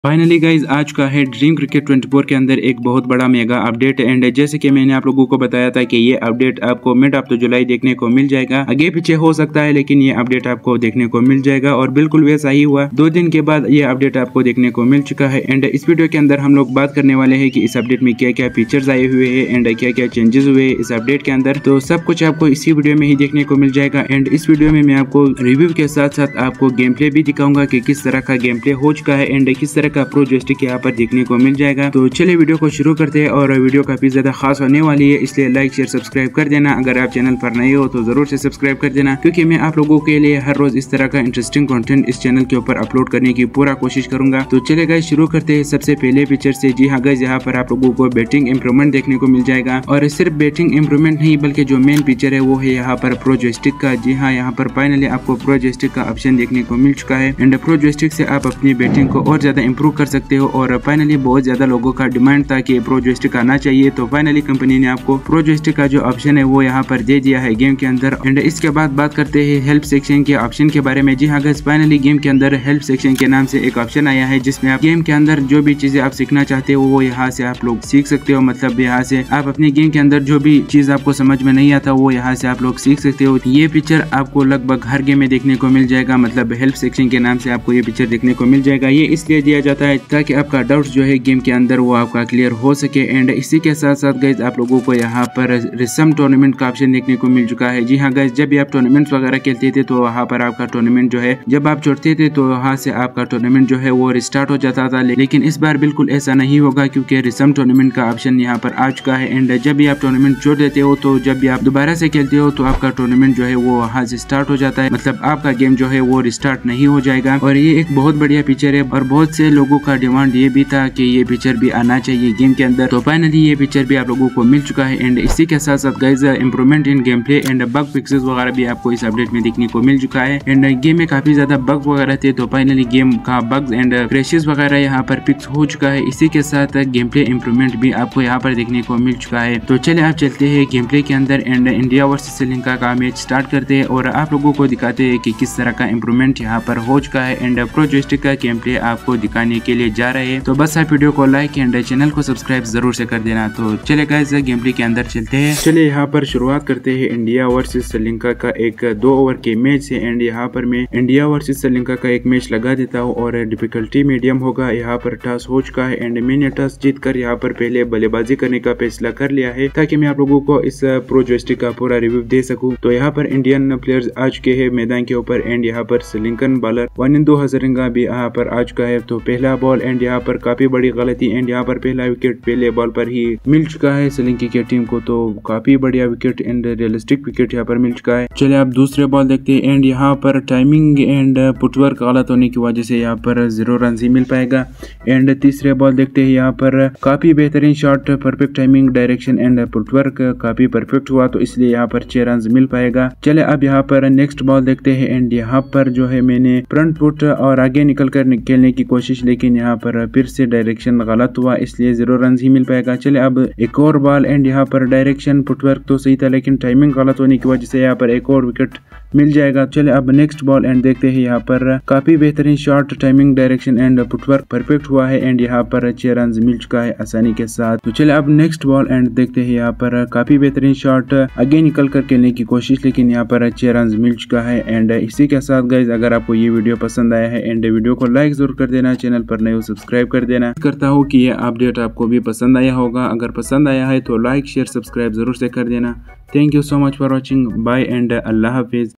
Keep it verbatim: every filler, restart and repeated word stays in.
Finally guys आज का है ड्रीम क्रिकेट चौबीस के अंदर एक बहुत बड़ा मेगा अपडेट एंड जैसे कि मैंने आप लोगों को बताया था कि ये अपडेट आपको मिड ऑफ द जुलाई देखने को मिल जाएगा। आगे पीछे हो सकता है लेकिन ये अपडेट आपको देखने को मिल जाएगा और बिल्कुल वैसा ही हुआ। दो दिन के बाद ये अपडेट आपको देखने को मिल चुका है एंड इस वीडियो के अंदर हम लोग बात करने वाले हैं कि इस अपडेट में क्या क्या फीचर्स आए हुए हैं एंड क्या क्या चेंजेस हुए इस अपडेट के अंदर। तो सब कुछ आपको इसी वीडियो में ही देखने को मिल जाएगा एंड इस वीडियो में मैं आपको रिव्यू के साथ साथ आपको गेम प्ले भी दिखाऊंगा कि किस तरह का गेम प्ले हो चुका है एंड किस तरह का प्रो जॉयस्टिक यहाँ पर देखने को मिल जाएगा। तो चलिए वीडियो को शुरू करते हैं और वीडियो काफी ज्यादा खास होने वाली है, इसलिए लाइक शेयर सब्सक्राइब कर देना। अगर आप चैनल पर नए हो तो जरूर से सब्सक्राइब कर देना क्योंकि मैं आप लोगों के लिए हर रोज इस तरह का इंटरेस्टिंग कंटेंट इस चैनल के ऊपर अपलोड करने की पूरा कोशिश करूंगा। तो चलिए गाइस शुरू करते हैं सबसे पहले फीचर से। जी हाँ गाइस, यहाँ पर आप लोगों को बैटिंग इंप्रूवमेंट देखने को मिल जाएगा और सिर्फ बैटिंग इंप्रूवमेंट नहीं बल्कि जो मेन फीचर है वो है यहाँ पर प्रो जॉयस्टिक का। जी हाँ, यहाँ पर फाइनली आपको प्रो जॉयस्टिक का ऑप्शन देखने को मिल चुका है एंड प्रो जॉयस्टिक से आप अपनी बैटिंग को और ज्यादा इंप्रूव कर सकते हो और फाइनली बहुत ज्यादा लोगों का डिमांड था कि प्रो जॉयस्टिक आना चाहिए। तो फाइनली कंपनी ने आपको प्रो जॉयस्टिक का जो ऑप्शन है वो यहाँ पर दे दिया है गेम के अंदर। एंड इसके बाद बात करते हैं हेल्प सेक्शन के ऑप्शन के बारे में। जी हाँ गाइस, फाइनली गेम के अंदर हेल्प सेक्शन के नाम से एक ऑप्शन आया है जिसमें आप गेम के अंदर जो भी चीजें आप सीखना चाहते हो वो यहाँ से आप लोग सीख सकते हो। मतलब यहाँ से आप अपनी गेम के अंदर जो भी चीज आपको समझ में नहीं आता वो यहाँ से आप लोग सीख सकते हो। ये फीचर आपको लगभग हर गेम में देखने को मिल जाएगा। मतलब हेल्प सेक्शन के नाम से आपको ये फीचर देखने को मिल जाएगा। ये इसलिए दिया जाता है ताकि आपका डाउट जो है गेम के अंदर वो आपका क्लियर हो सके। एंड इसी के साथ साथ गाइज आप लोगों को यहाँ पर रिसम टूर्नामेंट का ऑप्शन देखने को मिल चुका है। जी हाँ गाइज, जब भी आप टूर्नामेंट वगैरह खेलते थे तो वहाँ पर आपका टूर्नामेंट जो है जब आप छोड़ते थे तो वहाँ से आपका टूर्नामेंट जो है वो रिस्टार्ट हो जाता था, लेकिन इस बार बिल्कुल ऐसा नहीं होगा क्योंकि रिसम टूर्नामेंट का ऑप्शन यहाँ पर आ चुका है। एंड जब भी आप टूर्नामेंट छोड़ देते हो तो जब भी आप दोबारा से खेलते हो तो आपका टूर्नामेंट जो है वो वहाँ से स्टार्ट हो जाता है। मतलब आपका गेम जो है वो रिस्टार्ट नहीं हो जाएगा और ये एक बहुत बढ़िया फीचर है और बहुत से लोगों का डिमांड ये भी था कि ये फीचर भी आना चाहिए गेम के अंदर। तो फाइनली ये फीचर भी आप लोगों को मिल चुका है एंड इसी के साथ साथ guys improvement in game play and bug fixes वगैरह भी आपको इस अपडेट में देखने को मिल चुका है। एंड गेम में काफी ज्यादा बग वगैरह थे तो फाइनली गेम का बग्स एंड क्रैशेस वगैरह यहाँ पर फिक्स हो चुका है। इसी के साथ गेम प्ले इंप्रूवमेंट भी आपको यहाँ पर देखने को मिल चुका है। तो चलिए आप चलते हैं गेम प्ले के अंदर एंड इंडिया वर्सेस श्रीलंका का मैच स्टार्ट करते हैं और आप लोगों को दिखाते हैं कि किस तरह का इंप्रूवमेंट यहाँ पर हो चुका है एंड प्रो जॉयस्टिक का गेम प्ले आपको दिखाने के लिए जा रहे हैं। तो बस आप वीडियो को लाइक एंड चैनल को सब्सक्राइब जरूर से कर देना। तो चले गाइस गेम प्ले के अंदर चलते हैं। चलिए यहाँ पर शुरुआत करते हैं इंडिया वर्सेस श्रीलंका का एक दो ओवर के मैच से एंड यहाँ पर मैं इंडिया वर्सेस श्रीलंका का एक मैच लगा देता हूँ और डिफिकल्टी मीडियम होगा। यहाँ पर टॉस हो चुका है एंड मैंने टॉस जीत कर यहाँ पर पहले बल्लेबाजी करने का फैसला कर लिया है ताकि मैं आप लोगों को इस प्रो जॉयस्टिक का पूरा रिव्यू दे सकूं। तो यहाँ पर इंडियन प्लेयर्स आ चुके हैं मैदान के ऊपर एंड यहाँ पर श्रीलंकन बॉलर वानिंदु हजारिका भी यहाँ पर आ चुका है। तो पहला बॉल एंड यहाँ पर काफी बड़ी गलती एंड यहाँ पर पहला विकेट पहले बॉल पर ही मिल चुका है श्रीलंका की टीम को। तो काफी बढ़िया विकेट एंड रियलिस्टिक विकेट यहाँ पर मिल चुका है। चलिए आप दूसरे बॉल देखते हैं एंड यहाँ पर टाइमिंग एंड फुटवर्क गलत होने की वजह से यहाँ पर जीरो रन ही मिल पाएगा। एंड तीसरे बॉल देखते हैं, यहाँ पर काफी बेहतरीन shot, perfect timing, direction and footwork काफी परफेक्ट हुआ तो इसलिए यहाँ पर छह रन मिल पाएगा। चले अब यहाँ पर नेक्स्ट बॉल देखते हैं एंड यहाँ पर जो है मैंने फ्रंट फुट और आगे निकल कर खेलने की कोशिश लेकिन यहाँ पर फिर से डायरेक्शन गलत हुआ इसलिए जीरो रन ही मिल पाएगा। चले अब एक और बॉल एंड यहाँ पर डायरेक्शन फुटवर्क तो सही था लेकिन टाइमिंग गलत होने की वजह से यहाँ पर एक और विकेट मिल जाएगा। चले अब नेक्स्ट बॉल एंड देखते हैं, यहाँ पर काफी बेहतरीन shot, timing, direction and footwork perfect हुआ है एंड यहाँ पर छह रन मिल चुका है आसानी के साथ। तो चले अब नेक्स्ट बॉल एंड देखते हैं, यहाँ पर काफी बेहतरीन शॉट, आगे निकल कर खेलने की कोशिश लेकिन यहाँ पर छह रन मिल चुका है। एंड इसी के साथ गाइज अगर आपको ये वीडियो पसंद आया है एंड वीडियो को लाइक जरूर कर देना, चैनल पर नए हो सब्सक्राइब कर देना। करता हूँ कि ये अपडेट आपको भी पसंद आया होगा। अगर पसंद आया है तो लाइक शेयर सब्सक्राइब जरूर से कर देना। Thank you so much for watching, bye and अल्लाह हाफिज।